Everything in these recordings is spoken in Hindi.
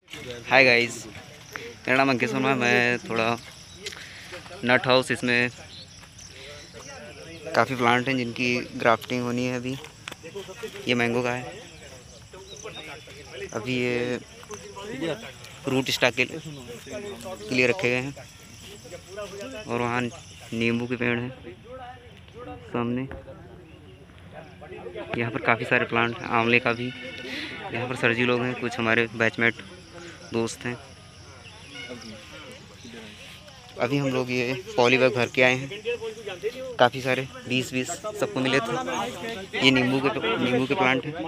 हाय गाइस, मेरा नाम अंकित शर्मा है। मैं थोड़ा नट हाउस, इसमें काफ़ी प्लांट हैं जिनकी ग्राफ्टिंग होनी है। अभी ये मैंगो का है। अभी ये रूट स्टॉक के लिए रखे गए हैं। और वहाँ नींबू के पेड़ हैं सामने। यहाँ पर काफ़ी सारे प्लांट हैं, आंवले का भी। यहाँ पर सर जी लोग हैं, कुछ हमारे बैचमेट दोस्त हैं। अभी हम लोग ये पॉलीबैग भर के आए हैं। काफ़ी सारे 20-20 सबको मिले थे। ये नींबू के प्लांट हैं।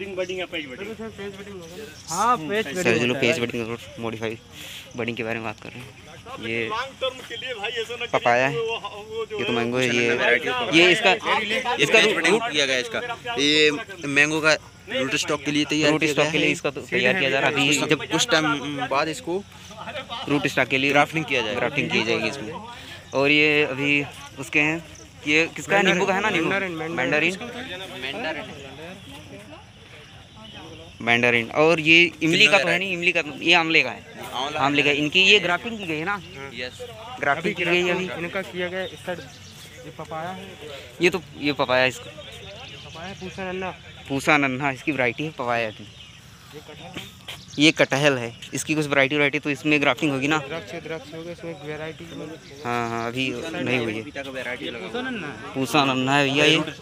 सर जी लोग पेज बडिंग और मॉडिफाइड बडिंग के बारे में बात कर रहे हैं। ये पपाया है, ये तो मैंगो है। ये इसका रूट किया गया। इसका ये मैंगो का रूट स्टॉक के लिए तैयार इसका तो तैयार किया जा रहा है। अभी जब कुछ टाइम बाद इसको रूट स्टॉक के लिए ग्राफ्टिंग की जाएगी इसमें। और ये अभी उसके हैं, ये किसका है? नींबू का है ना, नींबू मैंडरिन। और ये इमली का तो है नहीं, इमली का तो ये आंवले का है। आंवले का इनकी ये ग्राफ्टिंग की गई है ना। यस, ग्राफ्टिंग की गई है अभी। इनका किया गया। इस साइड ये पपाया है। ये पपाया, इसका पपाया पूसा नन्हा इसकी वैरायटी है पपाया की। ये कटहल है, इसकी कुछ वैरायटी तो इसमें ग्राफ्टिंग होगी ना। द्राक्ष होगा इसमें वैरायटी। हाँ, अभी नहीं हुई है। पूसा नन्हा है भैया। ये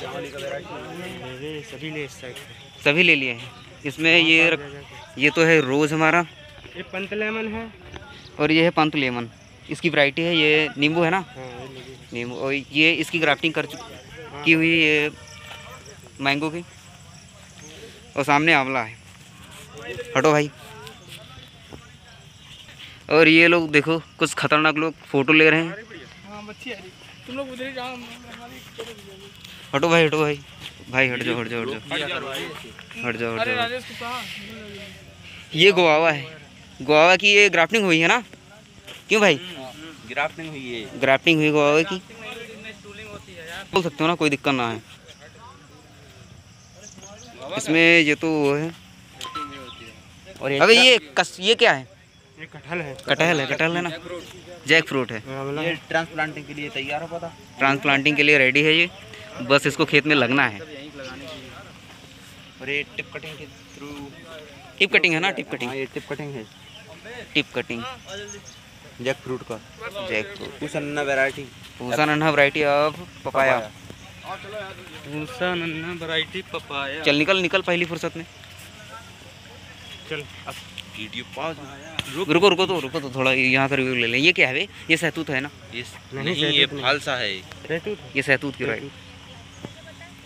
सभी ले लिए हैं। इसमें ये तो है रोज़ हमारा, ये पंत लेमन है। और ये है पंत लेमन, इसकी वैरायटी है। ये नींबू है ना, नींबू। और ये इसकी ग्राफ्टिंग की हुई ये मैंगो की। और सामने आंवला है। हटो भाई। और ये लोग देखो, कुछ खतरनाक लोग फ़ोटो ले रहे हैं। हटो भाई, हट जाओ। ये गुआवा है, गुआवा की ये ग्राफ्टिंग हुई है ना। क्यों भाई? ग्राफ्टिंग हुई है। ग्राफ्टिंग हुई गुआवा की, बोल सकते हो ना, कोई दिक्कत ना है इसमें। ये तो वो है। और अबे ये क्या है? ये कटहल है ना, जैक फ्रूट है। ये ट्रांसप्लांटिंग के लिए तैयार हो था। ट्रांसप्लांटिंग के लिए रेडी है ये, बस इसको खेत में लगना है। और ये टिप कटिंग के थ्रू, टिप कटिंग है ना, टिप कटिंग। ये टिप कटिंग है। टिप कटिंग जैक फ्रूट का, jackfruit. Pusa Nanha variety of papaya. चल निकल पहली फुर्सत में। चल अब वीडियो पॉज। रुको तो थोड़ा यहाँ का रिव्यू ले लें। ये क्या है बे? ये सहतूत है ना? नहीं, ये फालसा है। ये सहतूत की वैरायटी।